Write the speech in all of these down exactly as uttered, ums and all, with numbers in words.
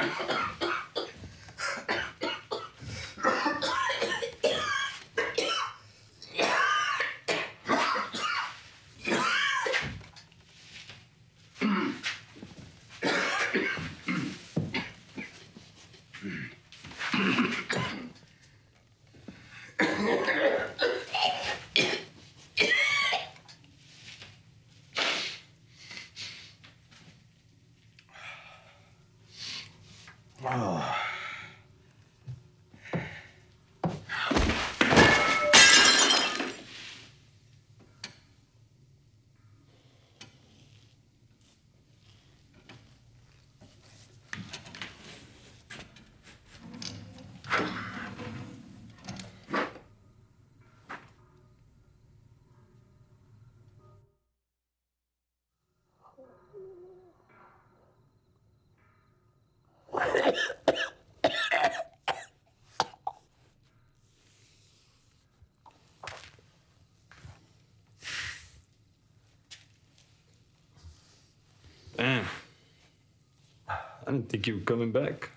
Damn. I didn't think you were coming back.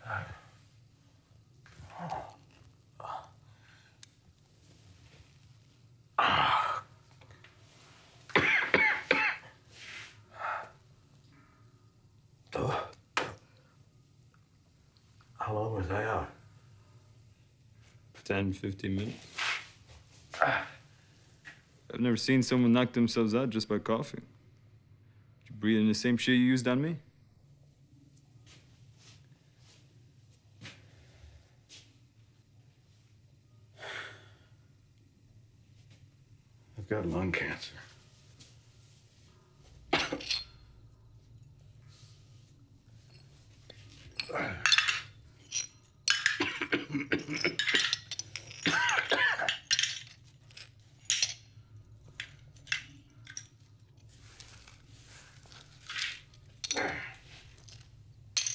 How long was I out? ten, fifteen minutes. I've never seen someone knock themselves out just by coughing. Did you breathe in the same shit you used on me? I've got lung cancer.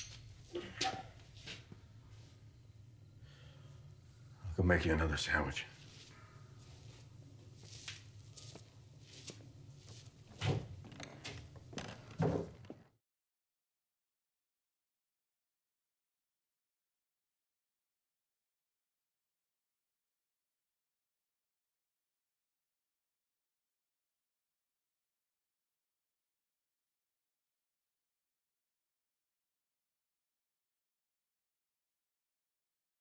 I'll go make you another sandwich.